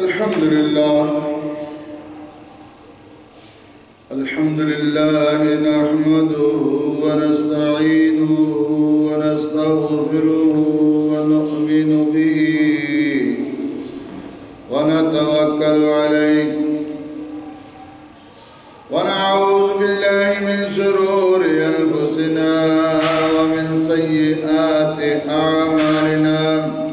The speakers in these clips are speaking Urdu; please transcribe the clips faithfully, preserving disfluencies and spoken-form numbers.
الحمد لله الحمد لله نحمده ونستعينه ونستغفره ونؤمن به ونتوكل عليه ونعوذ بالله من شرور أنفسنا ومن سيئات أعمالنا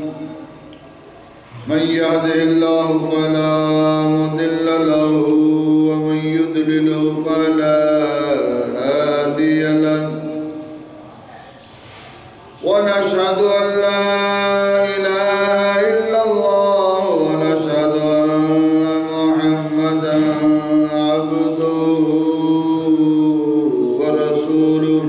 من يهده الله فلا مضل له ومن يضلل فلا هادي له ونشهد أن لا إله إلا الله ونشهد أن محمدا عبده ورسوله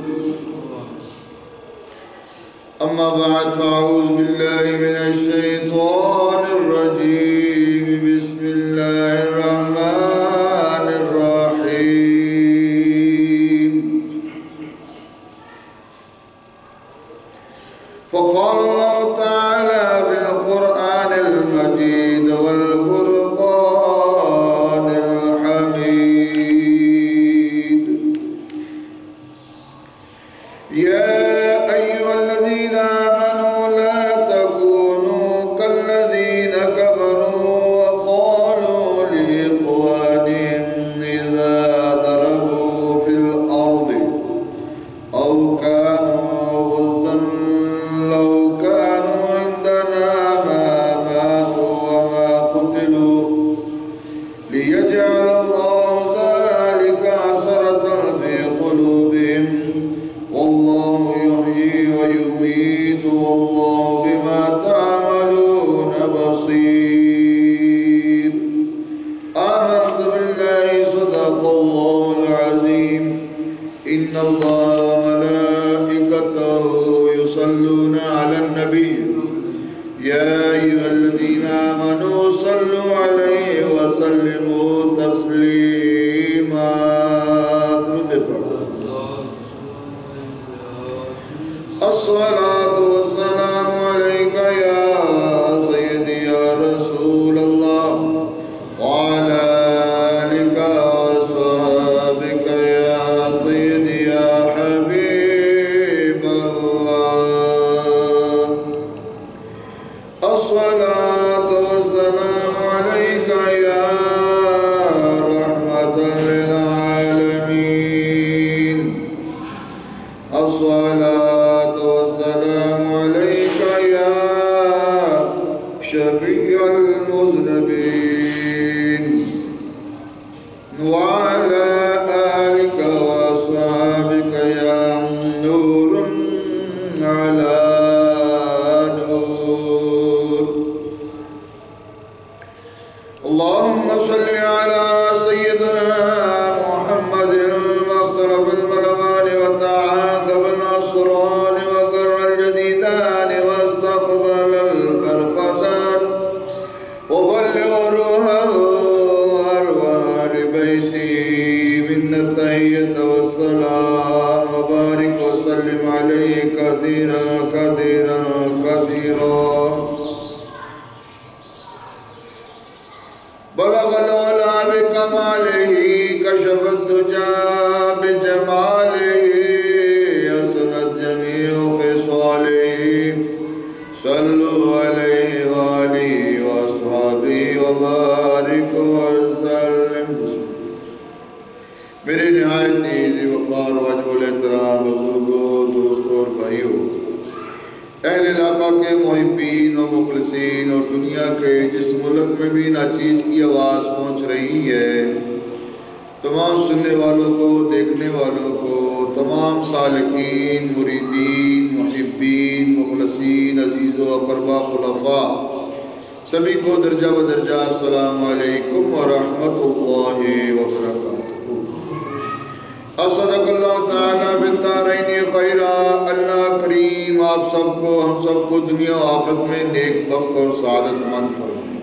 أما بعد فأعوذ بالله من الشيطان الرجيم بسم الله الرحمن الرحيم فقال الله تعالى في القرآن المجيد والفرقان الحميد يا أيها الذين آمنوا لا تكونوا كالذين كفروا وقالوا لإخوانهم إذا ضربوا في الأرض أو كانوا غزا لو كانوا عندنا ما ماتوا وما قتلوا ليجعل الله ذلك حسرة في قلوبهم والله يحيي ويميت والله بما تعملون بصير آمنت بالله صدق الله العظيم إن الله وملائكته يصلون على النبي يا أيها الذين آمنوا صلوا عليه وسلموا تسليما الصلاة والسلام عليك يا سيدي يا رسول الله وعلى آلك وصحبك يا سيدي يا حبيب الله الصلاة والسلام عليك يا رحمة للعالمين الصلاة والسلام عليك يا شفيع المذنبين وعلى آلك وأصحابك يا نور على نور اللهم صل على سيدنا محمد المختلف الملوان وتعاقب الأسران وقر الجديدان واستقبل الفرقتان وبلغ روحه وأرواح بيته من التحية والسلام وبارك وسلم عليه كثيرا كثيرا كثيرا بلغ العلا بكماله كشف الدجى بجماله يسنت جميع خصاله صلوا عليه وآله وأصحابه وبارك وسلم میرے نہایت عزیز وقار واجب الاحترام بزرگوں دوستوں اور بھائیوں اہل علاقہ کے محبین اور مخلصین اور دنیا کے جس ملک میں بھی ناچیز کی آواز پہنچ رہی ہے تمام سننے والوں کو دیکھنے والوں کو تمام سالکین مریدین محبین مخلصین عزیز و اقربا خلفاء سبھی کو درجہ بدرجہ السلام علیکم ورحمۃ اللہ وبرکاتہ صدق اللہ تعالیٰ فی الدارین خیرہ اللہ کریم آپ سب کو ہم سب کو دنیا و آخرت میں نیک بخت اور سعادت مند فرمائے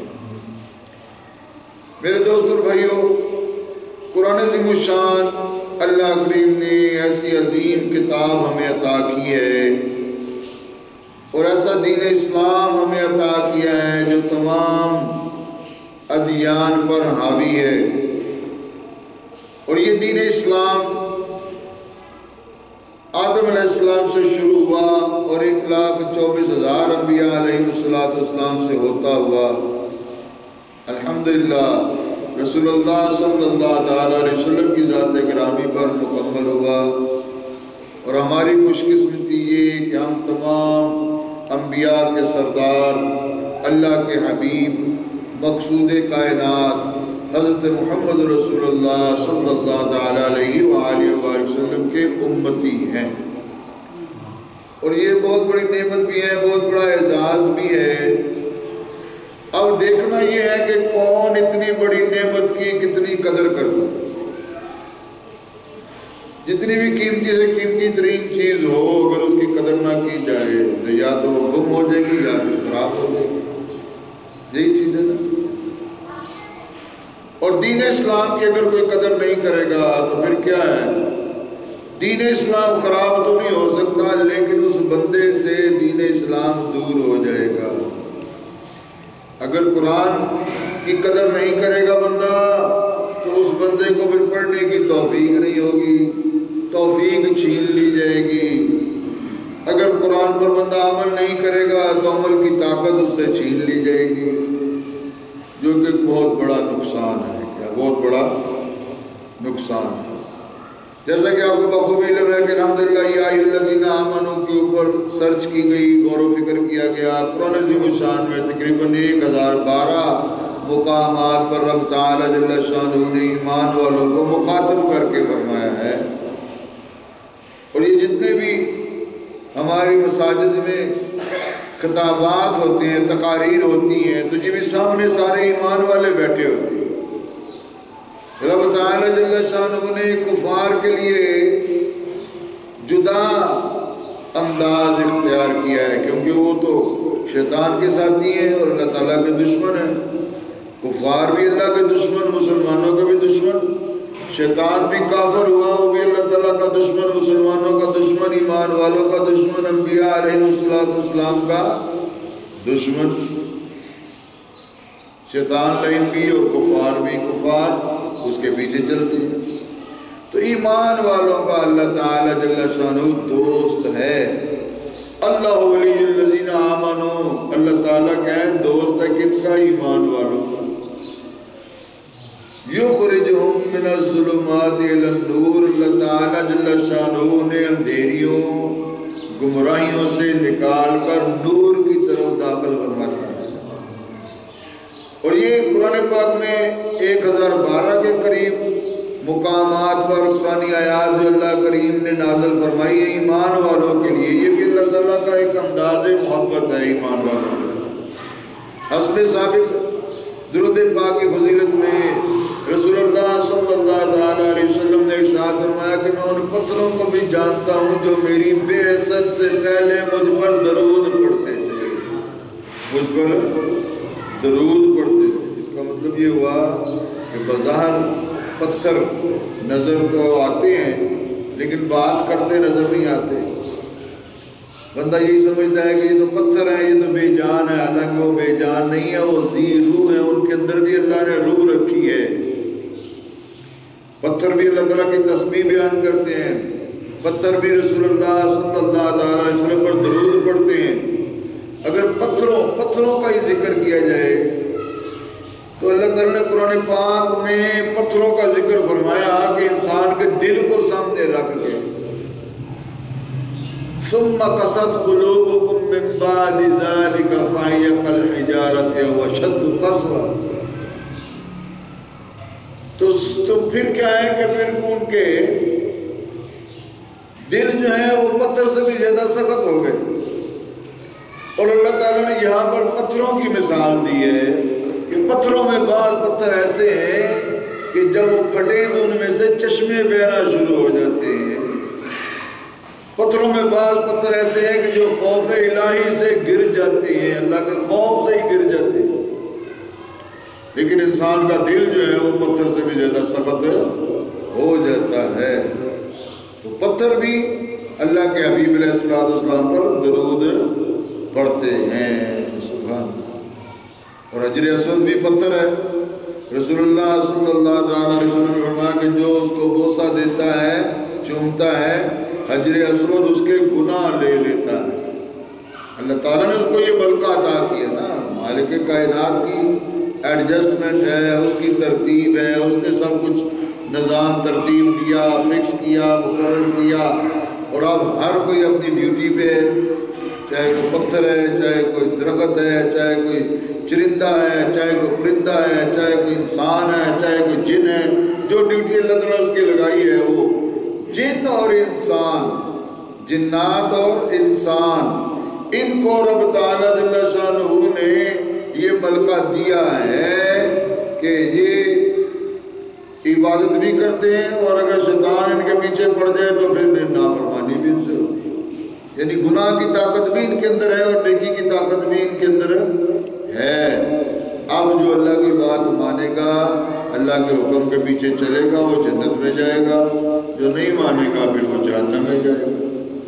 میرے دوست اور بھائیوں قرآن عظیم الشان اللہ کریم نے ایسی عظیم کتاب ہمیں عطا کی ہے اور ایسا دین اسلام ہمیں عطا کیا ہے جو تمام ادیان پر حاوی ہے، اور یہ دین اسلام آدم علیہ السلام سے شروع ہوا اور ایک لاکھ چوبیس ہزار انبیاء علیہ السلام سے ہوتا ہوا الحمدللہ رسول اللہ صلی اللہ تعالیٰ علیہ وسلم کی ذات گرامی پر مکمل ہوا۔ اور ہماری خوش قسمتی یہ کہ ہم تمام انبیاء کے سردار، اللہ کے حبیب، مقصود کائنات حضرت محمد رسول اللہ صلی اللہ تعالیٰ علیہ وآلہ وآلہ وسلم کے امتی ہیں، اور یہ بہت بڑی نعمت بھی ہے، بہت بڑا اعزاز بھی ہے۔ اب دیکھنا یہ ہے کہ کون اتنی بڑی نعمت کی کتنی قدر کرتا ہے۔ جتنی بھی قیمتی سے قیمتی ترین چیز ہو، اگر اس کی قدر نہ کی جائے تو یا تو وہ گم ہو جائے گی یا پھر خراب ہو جائے گی، یہی چیز ہے نا۔ اور دین اسلام کی اگر کوئی قدر نہیں کرے گا تو پھر کیا ہے؟ دین اسلام خراب تو نہیں ہو سکتا، لیکن اس بندے سے دین اسلام دور ہو جائے گا۔ اگر قرآن کی قدر نہیں کرے گا بندہ تو اس بندے کو پھر پڑھنے کی توفیق نہیں ہوگی، توفیق چھین لی جائے گی۔ اگر قرآن پر بندہ عمل نہیں کرے گا تو عمل کی طاقت اس سے چھین لی جائے گی، جو کہ بہت بڑا نقصان ہے۔ کیا بہت بڑا نقصان ہے؟ جیسا کہ آپ کو بخوبی علم ہے کہ الحمدللہ یا ایھا الذین آمنوا کے اوپر سرچ کی گئی، غور و فکر کیا گیا، قرآن عظیم الشان میں تقریباً ایک ہزار بارہ مقامات پر رب تعالیٰ جل شانہ نے ایمان والوں کو مخاطب کر کے فرمایا ہے۔ اور یہ جتنے بھی ہماری مساجد میں خطابات ہوتے ہیں، تقاریر ہوتی ہیں، تو یہ بھی سامنے سارے ایمان والے بیٹھے ہوتے ہیں۔ رب تعالیٰ جل شانہ نے کفار کے لیے جدا انداز اختیار کیا ہے، کیونکہ وہ تو شیطان کے ساتھی ہیں اور اللہ تعالیٰ کے دشمن ہیں۔ کفار بھی اللہ کے دشمن، مسلمانوں کے بھی دشمن، شیطان بھی کافر ہوا، وہ بھی اللہ تعالیٰ کا دشمن، مسلمانوں کا دشمن، ایمان والوں کا دشمن، انبیاء علیہ السلام کا دشمن۔ شیطان لعین بھی اور کفار بھی، کفار اس کے پیچھے چلتے ہیں۔ تو ایمان والوں کا اللہ تعالیٰ جل شانہ دوست ہے۔ اللہ ولی الذین آمنوا، اللہ تعالیٰ کیا ہے؟ دوست ہے کن کا؟ ایمان والوں کا۔ یخرجہم من الظلمات الی النور، اللہ تعالیٰ جل شانہ نے اندھیریوں گمراہیوں سے نکال کر نور کی طرف داخل فرماتا ہے۔ اور یہ قرآن پاک میں ایک ہزار بارہ کے قریب مقامات پر قرآنی آیات جو اللہ کریم نے نازل فرمائی ہے ایمان والوں کے لیے، یہ بھی اللہ تعالیٰ کا ایک انداز محبت ہے ایمان والوں کے ساتھ۔ حسب ثابت درود پاک کی فضیلت میں رسول اللہ صلی اللہ تعالیٰ علیہ وسلم نے ارشاد فرمایا کہ میں ان پتھروں کو بھی جانتا ہوں جو میری بعثت سے پہلے مجھ پر درود پڑھتے تھے، مجھ پر درود پڑھتے تھے۔ اس کا مطلب یہ ہوا کہ بظاہر پتھر نظر تو آتے ہیں لیکن بات کرتے نظر نہیں آتے۔ بندہ یہی سمجھتا ہے کہ یہ تو پتھر ہیں، یہ تو بے جان ہے، حالانکہ وہ بے جان نہیں ہے، وہ ذی روح ہے، ان کے اندر بھی اللہ نے روح رکھی ہے۔ پتھر بھی اللہ تعالیٰ کی تسبیح بیان کرتے ہیں، پتھر بھی رسول اللہ صلی اللہ علیہ وسلم پر درود پڑھتے ہیں۔ اگر پتھروں پتھروں کا ہی ذکر کیا جائے تو اللہ تعالیٰ نے قرآن پاک میں پتھروں کا ذکر فرمایا کہ انسان کے دل کو سامنے رکھ کے ثم قست قلوبكم من بعد ذلك فهي كالحجارة واشد قسوة، تو تو پھر کیا ہے کہ پھر ان کے دل جو ہیں وہ پتھر سے بھی زیادہ سخت ہو گئے۔ اور اللہ تعالیٰ نے یہاں پر پتھروں کی مثال دی ہے کہ پتھروں میں بعض پتھر ایسے ہیں کہ جب وہ پھٹے تو ان میں سے چشمے بہنا شروع ہو جاتے ہیں۔ پتھروں میں بعض پتھر ایسے ہیں کہ جو خوف الہی سے گر جاتے ہیں، اللہ کے خوف سے ہی گر جاتے ہیں، لیکن انسان کا دل جو ہے وہ پتھر سے بھی زیادہ سخت ہو جاتا ہے۔ تو پتھر بھی اللہ کے حبیب علیہ السلام پر درود پڑھتے ہیں، سبحان اللہ۔ اور حجر اسود بھی پتھر ہے، رسول اللہ صلی اللہ علیہ وسلم نے فرمایا کہ جو اس کو بوسہ دیتا ہے، چومتا ہے، حجر اسود اس کے گناہ لے لیتا ہے۔ اللہ تعالیٰ نے اس کو یہ ملکہ عطا کیا نا، مالک کائنات کی ایڈجسٹمنٹ ہے، اس کی ترتیب ہے، اس نے سب کچھ نظام ترتیب دیا، فکس کیا، مقرر کیا، اور اب ہر کوئی اپنی ڈیوٹی پہ ہے، چاہے کوئی پتھر ہے، چاہے کوئی درخت ہے، چاہے کوئی چرندہ ہے، چاہے کوئی پرندہ ہے، چاہے کوئی انسان ہے، چاہے کوئی جن ہے، جو ڈیوٹی اللہ تعالیٰ اس کی لگائی ہے وہ جن اور انسان، جنات اور انسان، ان کو رب تعالیٰ جل شانہ نے یہ ملکہ دیا ہے کہ یہ عبادت بھی کرتے ہیں، اور اگر شیطان ان کے پیچھے پڑ جائے تو پھر نافرمانی بھی ان سے ہوتی ہے۔ یعنی گناہ کی طاقت بھی ان کے اندر ہے اور نیکی کی طاقت بھی ان کے اندر ہے۔ اب جو اللہ کی بات مانے گا، اللہ کے حکم کے پیچھے چلے گا، وہ جنت میں جائے گا، جو نہیں مانے گا پھر وہ جہنم میں جائے گا۔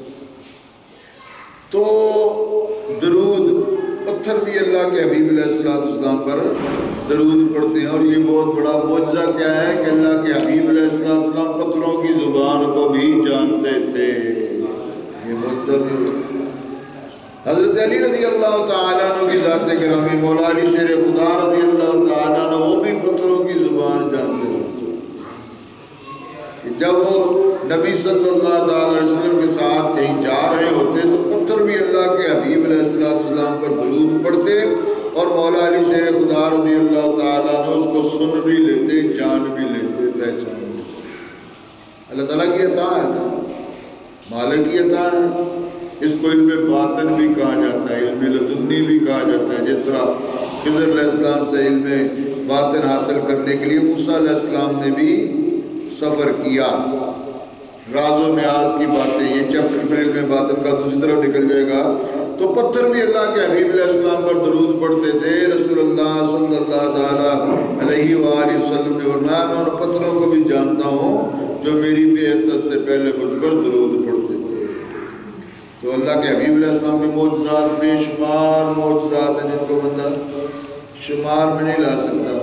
تو درود، پتھر بھی اللہ کے حبیب علیہ السلام پر درود پڑھتے ہیں، اور یہ بہت بڑا معجزہ کیا ہے کہ اللہ کے حبیب علیہ السلام پتھروں کی زبان کو بھی جانتے تھے، یہ معجزہ بھی ہے۔ حضرت علی رضی اللہ تعالیٰ عنہ کی ذات گرامی، مولا علی شیر خدا رضی اللہ تعالیٰ عنہ، وہ بھی پتھروں کی زبان جانتے تھے کہ جب وہ نبی صلی اللہ علیہ وسلم کے ساتھ کہیں جا رہے ہوتے تو پتھر بھی اللہ کے حبیب علیہ السلام پر درود پڑھتے، اور مولا علی شیر خدا رضی اللہ تعالیٰ عنہ اس کو سن بھی لیتے، جان بھی لیتے، پہچان بھی لیتے۔ اللہ تعالیٰ کی عطا ہے، مالک کی عطا ہے۔ اس کو علم باطن بھی کہا جاتا ہے، علم لدنی بھی کہا جاتا ہے، جس طرح خضر علیہ السلام سے علم باطن حاصل کرنے کے لیے موسیٰ علیہ السلام نے بھی سفر کیا۔ راز و نیاز کی باتیں، یہ چیپٹر پھر علم باطن کا دوسری طرف نکل جائے گا۔ تو پتھر بھی اللہ کے حبیب علیہ السلام پر درود پڑھتے تھے۔ رسول اللہ صلی اللہ تعالیٰ علیہ وآلہ وسلم نے فرمایا میں ان پتھروں کو بھی جانتا ہوں جو میری بعثت سے پہلے مجھ پر درود پڑھتے تھے۔ تو اللہ کے حبیب علیہ السلام کے معجزات بے شمار معجزات ہیں جن کو بندہ شمار میں نہیں لا سکتا۔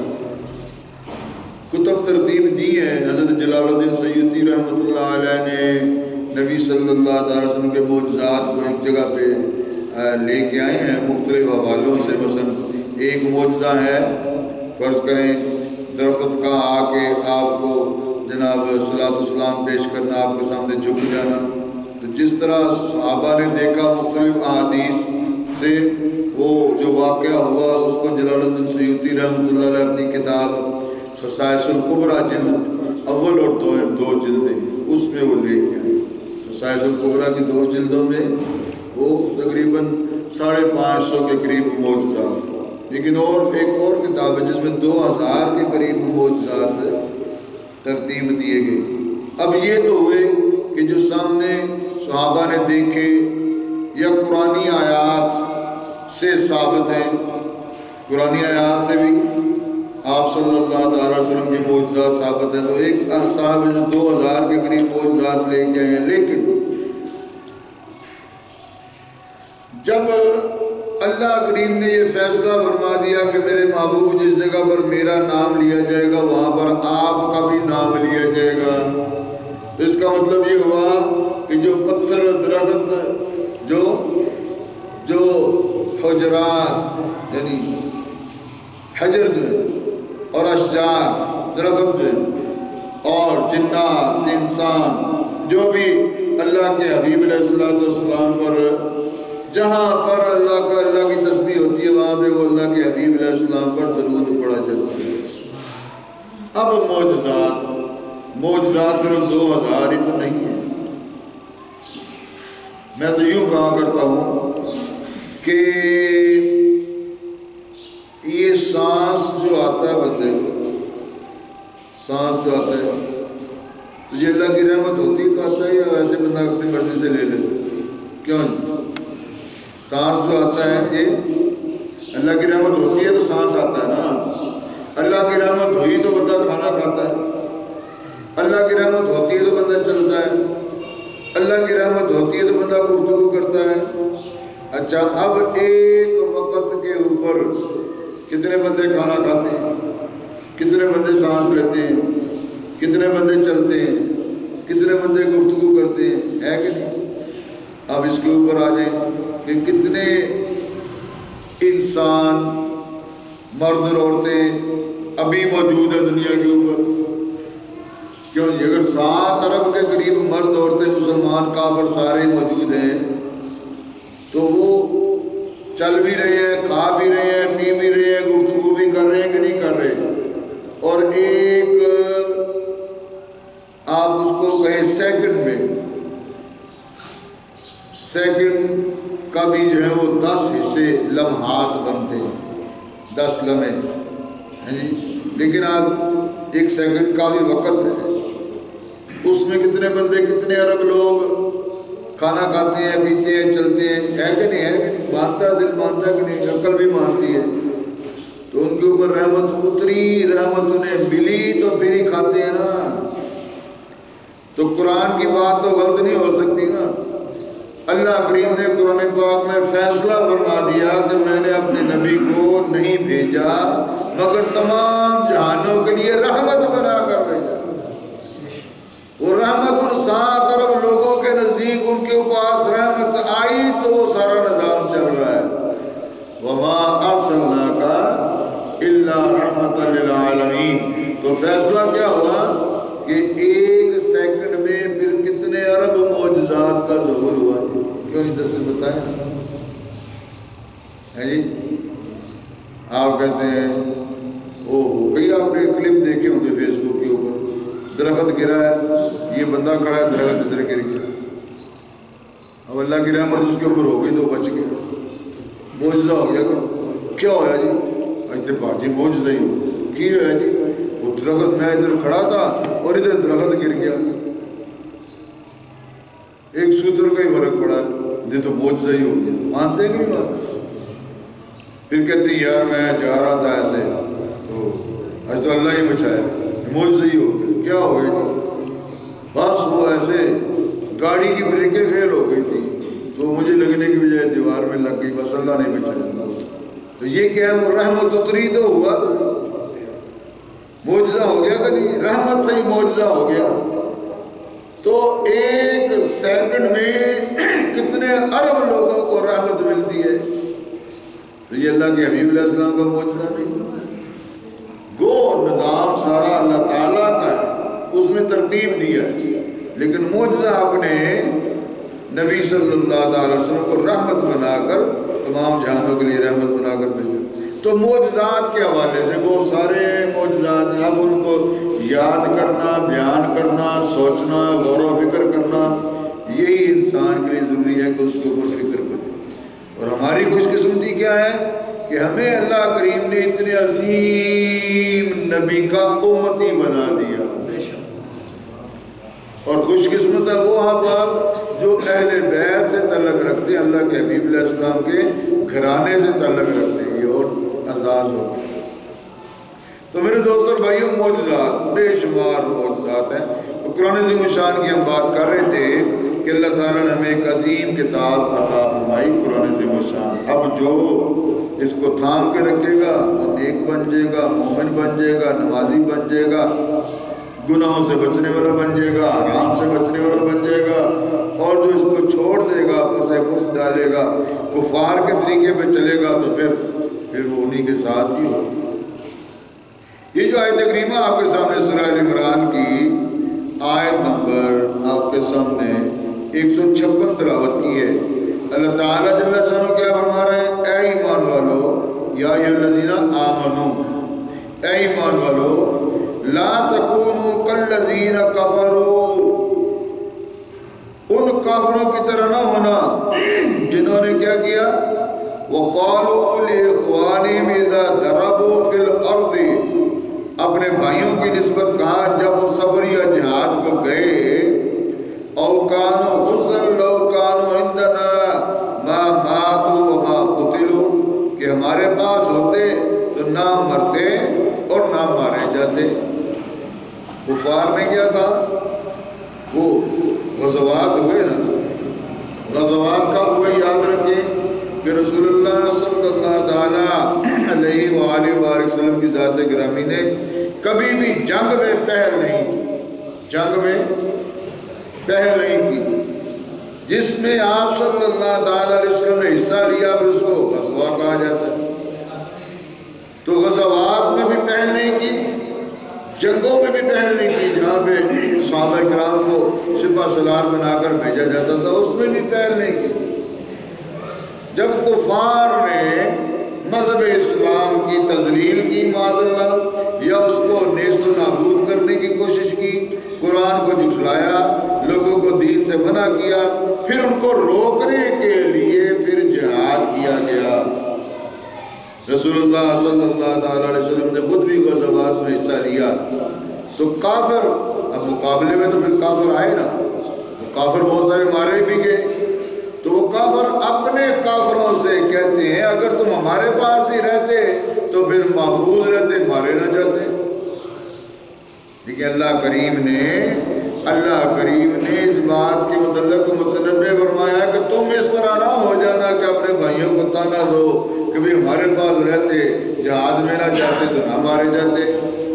کتب ترتیب دی ہے، حضرت جلال الدین سیوطی رحمۃ اللہ علیہ نے نبی صلی اللہ علیہ وسلم کے معجزات کو ایک جگہ پہ لے کے آئے ہیں مختلف حوالوں سے۔ مثلا ایک معجزہ ہے، فرض کریں درخت کا آ کے آپ کو جناب صلاۃ السلام پیش کرنا، آپ کے سامنے جھک جانا، تو جس طرح صحابہ نے دیکھا مختلف احادیث سے وہ جو واقعہ ہوا، اس کو جلال الدین سیوطی رحمۃ اللہ علیہ اپنی کتاب خصائص الکبریٰ جلد اول اور دو دو جلدیں اس میں وہ لے کے آئے۔ خصائص الکبریٰ کی دو جلدوں میں وہ تقریباً ساڑھے پانچ سو کے قریب معجزات ہیں، لیکن اور ایک اور کتاب ہے جس میں دو ہزار کے قریب معجزات ترتیب دیے گئے۔ اب یہ تو ہوئے کہ جو سامنے صحابہ نے دیکھے یا قرآنی آیات سے ثابت ہیں، قرآنی آیات سے بھی آپ صلی اللہ علیہ وسلم کی معجزات ثابت ہیں۔ تو ایک صاحب ہے جو دو ہزار کے قریب معجزات لے کے آئے ہیں، لیکن جب اللہ کریم نے یہ فیصلہ فرما دیا کہ میرے محبوب جس جگہ پر میرا نام لیا جائے گا وہاں پر آپ کا بھی نام لیا جائے گا، اس کا مطلب یہ ہوا کہ جو پتھر درخت جو جو حجرات یعنی حجر جو ہے اور اشجار درخت جو ہے اور جنات انسان جو بھی اللہ کے حبیب علیہ السلام پر جہاں پر اللہ کا اللہ کی تسبیح ہوتی ہے وہاں پہ وہ اللہ کے حبیب علیہ السلام پر درود پڑھا جاتا ہے۔ اب معجزات معجزات صرف دو ہزار ہی تو نہیں ہے۔ میں تو یوں کہا کرتا ہوں کہ یہ سانس جو آتا ہے بندے کو، سانس جو آتا ہے تو یہ اللہ کی رحمت ہوتی تو آتا ہے یا ویسے بندہ اپنی مرضی سے لے لیتا ہے؟ کیوں نہیں؟ سانس جو آتا ہے یہ اللہ کی رحمت ہوتی ہے تو سانس آتا ہے نا۔ اللہ کی رحمت ہوئی تو بندہ کھانا کھاتا ہے، اللہ کی رحمت ہوتی ہے تو بندہ چلتا ہے، اللہ کی رحمت ہوتی ہے تو بندہ گفتگو کرتا ہے۔ اچھا اب ایک وقت کے اوپر کتنے بندے کھانا کھاتے ہیں؟ کتنے بندے سانس لیتے ہیں، کتنے بندے چلتے ہیں، کتنے بندے گفتگو کرتے ہیں، ہے کہ نہیں؟ اب اس کے اوپر آ جائیں کہ کتنے انسان مرد اور عورتیں ابھی موجود ہیں دنیا کے اوپر؟ کیوں جی؟ اگر سات ارب کے قریب مرد عورتیں مسلمان کافر سارے موجود ہیں تو وہ چل بھی رہے ہیں، کھا بھی رہے ہیں، پی بھی رہے ہیں، گفتگو بھی کر رہے ہیں کہ نہیں کر رہے؟ اور ایک آپ اس کو کہیں سیکنڈ میں، سیکنڈ کا بھی جو ہے وہ دس حصے لمحات بنتے ہیں، دس لمحے ہیں جی، لیکن آپ ایک سیکنڈ کا بھی وقت ہے، اس میں کتنے بندے، کتنے ارب لوگ کھانا کھاتے ہیں، پیتے ہیں، چلتے ہیں، ہے کہ نہیں؟ ہے کہ نہیں؟ مانتا دل مانتا کہ نہیں؟ عقل بھی مانتی ہے۔ تو ان کے اوپر رحمت اتری، رحمت انہیں ملی تو پھر ہی کھاتے ہیں نا۔ تو قرآن کی بات تو غلط نہیں ہو سکتی نا۔ اللہ کریم نے قرآن پاک میں فیصلہ فرما دیا کہ میں نے اپنے نبی کو نہیں بھیجا مگر تمام جہانوں کے لیے رحمت بنا کر بھیجا۔ وہ رحمت ان سات ارب لوگوں کے نزدیک ان کے پاس رحمت آئی تو وہ سارا نظام چل رہا ہے۔ وَمَا أَرْسَلْنَاكَ إِلَّا رَحْمَةً لِلْعَالَمِينَ۔ تو فیصلہ کیا ہوا کہ ایک سیکنڈ میں پھر کتنے ارب معجزات کا ظہور ہوا۔ کیوں ادھر سے بتائیں ہے جی؟ آپ کہتے ہیں اوہ، کئی آپ نے کلپ دیکھے ہوں گے فیس بک کے اوپر، درخت گرا ہے، یہ بندہ کھڑا ہے، درخت ادھر گر گیا، اب اللہ کی رحمت اس کے اوپر ہو گئی تو بچ گیا، معجزہ ہو گیا۔ کیا ہوا جی؟ اتفاق جی معجزہ ہی ہو کی ہے جی، وہ درخت میں ادھر کھڑا تھا اور ادھر درخت گر گیا، ایک سوتر کا ہی فرق پڑا ہے، یہ تو معجزہ ہی ہو گیا۔ مانتے ہیں کہ نہیں مانتے؟ پھر کہتے ہیں یار میں جا رہا تھا ایسے تو آج تو اللہ ہی بچایا، معجزہ ہی ہو گیا۔ کیا ہو گیا جی؟ بس وہ ایسے گاڑی کی بریکیں فیل ہو گئی تھی تو مجھے لگنے کی بجائے دیوار میں لگ گئی، بس اللہ نے بچایا۔ تو یہ کیا ہے؟ وہ رحمت اتری تو ہوا، معجزہ ہو گیا کہ نہیں؟ رحمت سے ہی معجزہ ہو گیا۔ تو ایک سیکنڈ میں کتنے ارب لوگوں کو رحمت ملتی ہے، تو یہ اللہ کے حبیب علیہ السلام کا معجزہ نہیں؟ گو نظام سارا اللہ تعالیٰ کا ہے، اس میں ترتیب دیا ہے، لیکن معجزہ اپنے نبی صلی اللہ علیہ وسلم کو رحمت بنا کر تمام جہانوں کے لیے رحمت بنا کر بھیجا۔ تو معجزات کے حوالے سے بہت سارے معجزات ہیں، اب ان کو یاد کرنا، بیان کرنا، سوچنا، غور و فکر کرنا، یہی انسان کے لیے ضروری ہے کہ اس کے اوپر فکر کرے۔ اور ہماری خوش قسمتی کیا ہے کہ ہمیں اللہ کریم نے اتنے عظیم نبی کا امتی بنا دیا، اور خوش قسمت ہے وہ احباب جو اہل بیت سے تعلق رکھتے ہیں، اللہ کے حبیب علیہ السلام کے گھرانے سے تعلق رکھتے ہیں، یہ اور اعزاز ہو گیا۔ تو میرے دوستوں اور بھائیوں، معجزات بے شمار معجزات ہیں۔ تو قرآن عظیم الشان کی ہم بات کر رہے تھے کہ اللہ تعالیٰ نے ہمیں ایک عظیم کتاب عطا فرمائی، قرآن عظیم الشان۔ اب جو اس کو تھام کے رکھے گا وہ نیک بن جائے گا، مومن بن جائے گا، نمازی بن جائے گا، گناہوں سے بچنے والا بن جائے گا، حرام سے بچنے والا بن جائے گا، اور جو اس کو چھوڑ دے گا، پس پس ڈالے گا، کفار کے طریقے پہ چلے گا، تو پھر پھر وہ انہی کے ساتھ ہی ہو۔ یہ جو آیت کریمہ آپ کے سامنے سورہ ال عمران کی آیت نمبر آپ کے سامنے ایک سو چھپن تلاوت کی ہے، اللہ تعالیٰ جل شانہ کیا فرما رہے ہیں؟ اے ایمان والو، یا ایھا الذین آمنو، اے ایمان والو، لا تکونوا کالذین کفروا، ان کافروں کی طرح نہ ہونا جنہوں نے کیا کیا؟ وَقَالُوا لِإِخْوَانِهِمْ إِذَا ضَرَبُوا فِي الْأَرْضِ، اپنے بھائیوں کی نسبت کہا جب وہ سفر یا جہاد کو گئے، أَوْ كَانُوا غُزًّا لَوْ كَانُوا عِنْدَنَا مَا مَاتُوا وَمَا قُتِلُوا، کہ ہمارے پاس ہوتے تو نہ مرتے اور نہ مارے جاتے۔ کفار نے کیا کہا؟ وہ غزوات ہوئے نا، غزوات کا وہ یاد رکھیں کہ رسول اللہ صلی اللہ تعالیٰ علیہ وآلہ وآلہ وسلم کی ذات گرامی نے کبھی بھی جنگ میں پہل نہیں کی، جنگ میں پہل نہیں کی۔ جس میں آپ صلی اللہ تعالیٰ علیہ وسلم نے حصہ لیا پھر اس کو غزوہ کہا جاتا ہے۔ تو غزوات میں بھی پہل نہیں کی، جنگوں میں بھی پہل نہیں کی، جہاں پہ صحابہ کرام کو سپہ سالار بنا کر بھیجا جاتا تھا اس میں بھی پہل نہیں کی۔ جب کفار نے مذہب اسلام کی تذلیل کی معاذ اللہ، یا اس کو نیست و نابود کرنے کی کوشش کی، قرآن کو جھٹلایا، لوگوں کو دین سے منع کیا، پھر ان کو روکنے کے لیے پھر جہاد کیا گیا۔ رسول اللہ صلی اللہ تعالیٰ علیہ وسلم نے خود بھی غزوات میں حصہ لیا۔ تو کافر، اب مقابلے میں تو پھر کافر آئے نا، کافر بہت سارے مارے بھی گئے، تو وہ کافر اپنے کافروں سے کہتے ہیں اگر تم ہمارے پاس ہی رہتے تو پھر محفوظ رہتے، مارے نہ جاتے۔ لیکن اللہ کریم نے اللہ کریم نے اس بات کے متعلق متنبہ فرمایا کہ تم اس طرح نہ ہو جانا کہ اپنے بھائیوں کو تانا دو کہ بھی ہمارے پاس رہتے، جہاد میں نہ جاتے تو نہ مارے جاتے۔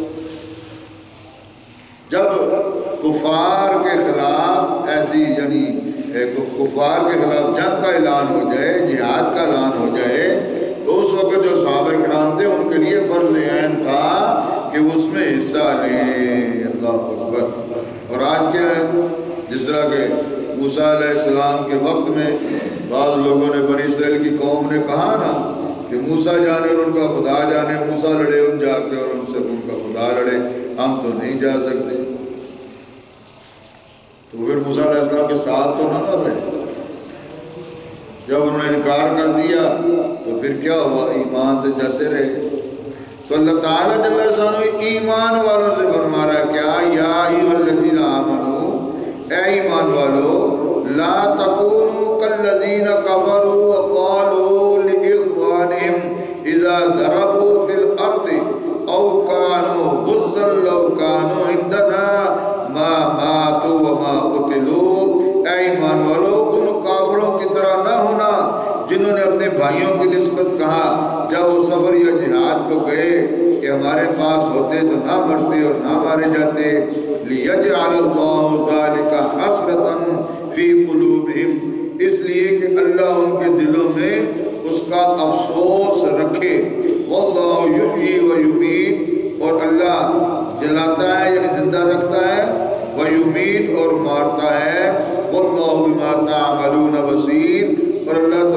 جب کفار کے خلاف ایسی یعنی کفار کے خلاف جنگ کا اعلان ہو جائے، جہاد کا اعلان ہو جائے، تو اس وقت جو صحابہ کرام تھے ان کے لیے فرض عین تھا کہ اس میں حصہ لیں۔ اللہ اکبر۔ اور آج کیا ہے، جس طرح کہ موسیٰ علیہ السلام کے وقت میں بعض لوگوں نے بنی اسرائیل کی قوم نے کہا نا کہ موسیٰ جانے اور ان کا خدا جانے، موسیٰ لڑے ان جا کے اور ان سے ان کا خدا لڑے، ہم تو نہیں جا سکتے۔ تو پھر موسیٰ علیہ السلام کے ساتھ تو نہ نہ رہے، جب انہوں نے انکار کر دیا تو پھر کیا ہوا، ایمان سے جاتے رہے۔ تو اللہ تعالیٰ جل شانہ ایمان والوں سے فرما رہا ہے کیا، یا ایھا الذین آمنوا، اے ایمان والو، لا تکونوا کالذین کفروا وقالوا لاخوانہم اذا ضربوا فی الارض او کانوا غزا لو کانوا عندنا ما ماتوا وما قتلوا۔ اے ایمان والو، ان کافروں کی طرح نہ ہونا جنہوں نے اپنے بھائیوں کی نسبت کہا جب وہ سفر یا جہاد کو گئے کہ ہمارے پاس ہوتے تو نہ مرتے اور نہ مارے جاتے۔ لِيَجْعَلَ اللَّهُ ذَلِكَ حَسْرَةً فِي قُلُوبِهِمْ، اس لیے کہ اللہ ان کے دلوں میں اس کا افسوس رکھے۔ وَاللَّهُ يُحْيِي وَيُمِيتُ، اور اللہ جلاتا ہے یعنی زندہ رکھتا ہے، وَيُمِيتُ اور مارتا ہے، وَاللَّهُ بِمَا تَعْمَلُونَ بَصِيرٌ، اور اللہ